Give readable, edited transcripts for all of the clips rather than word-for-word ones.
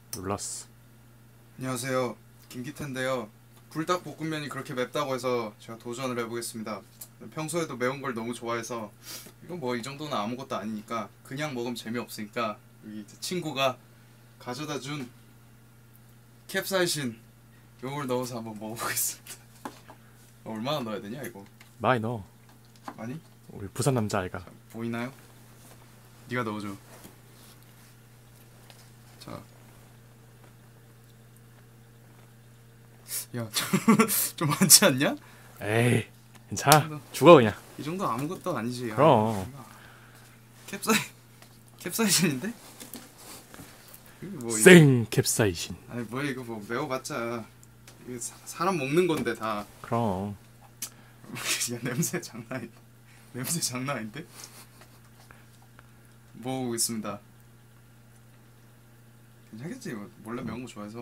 놀랐어. 안녕하세요, 김기태인데요. 불닭볶음면이 그렇게 맵다고 해서 제가 도전을 해보겠습니다. 평소에도 매운 걸 너무 좋아해서 이건 뭐 이 정도는 아무것도 아니니까 그냥 먹으면 재미없으니까 여기 친구가 가져다준 캡사이신 요걸 넣어서 한번 먹어보겠습니다. 얼마나 넣어야 되냐 이거? 많이 넣어. 많이? 우리 부산 남자아이가. 보이나요? 네가 넣어줘. 자, 야, 좀 많지 않냐? 에이, 괜찮아. 죽어 그냥. 이 정도 아무것도 아니지. 그럼. 캡사이신인데? 이게 뭐 생 캡사이신. 아니 뭐 이거 뭐 매워봤자 이게 사람 먹는 건데 다. 그럼. 야, 냄새 장난 아닌데? 먹어보겠습니다. 괜찮겠지? 원래 매운 거 좋아해서.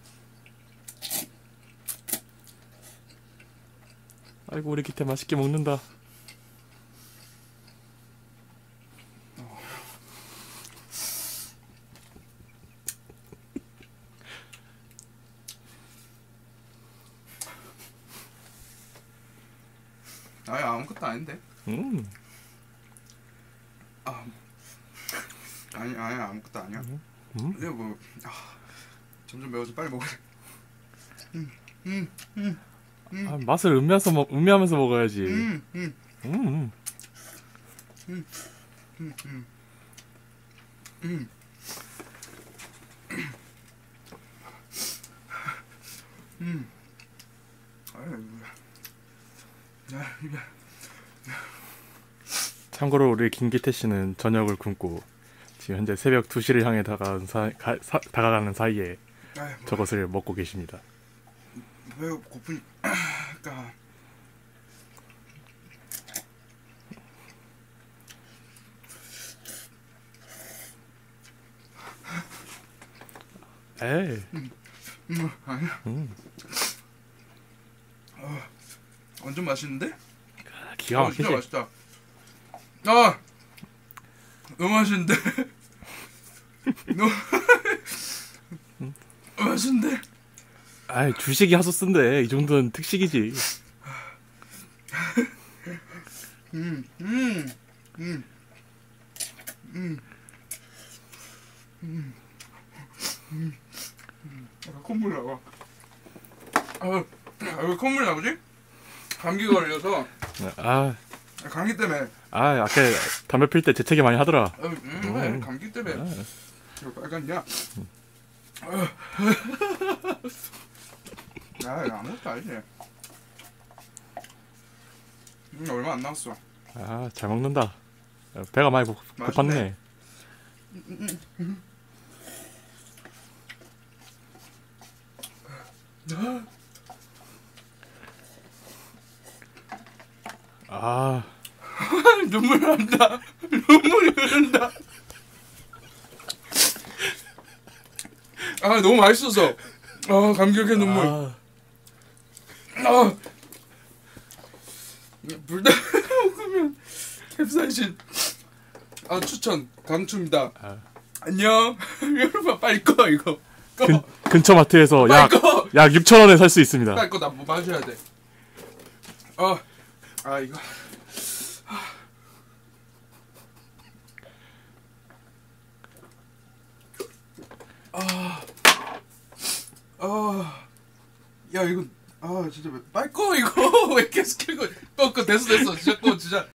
아이고 우리 기태 맛있게 먹는다. 아니 아무것도 아닌데? 아, 아니 아무것도 아니야. 근데 뭐 점점 매워져. 빨리 먹어. 아, 맛을 음미하면서 먹어야지. 참고로 우리 김기태 씨는 저녁을 굶고 지금 현재 새벽 2시를 향해 다가가는 사이에 저것을 먹고 계십니다. 왜 고프니까. 에이. 아니야. 완전 맛있는데? 기가 막히지. 진짜 맛있다. 아, 너무 맛있는데? 너무 맛있는데? 아이, 주식이 하소쓴데 이 정도는 특식이지. 콧물 나와. 왜 콧물 나오지? 감기 걸려서. 아, 감기 때문에. 아까 담배 필 때 재채기 많이 하더라. 감기 때문에. 이거 빨갛냐? 야, 이거 아무것도 아니지. 얼마 안 남았어. 아, 잘 먹는다. 배가 많이 고팠네. 아, 눈물 난다. 눈물이 흐른다. 아, 너무 맛있어서. 감격의 눈물. 불닭볶음면 캡사이신. 추천 강추입니다. 안녕. 여러분 빨리 꺼 이거. 꺼. 근처 마트에서 빨리 꺼. 약 6,000원에 살 수 있습니다. 빨리 꺼. 나 뭐 마셔야 돼. 이거. 야 이거 진짜 빨리 꺼 이거. 왜 계속 켜고. 꺼 됐어 진짜 꺼 진짜.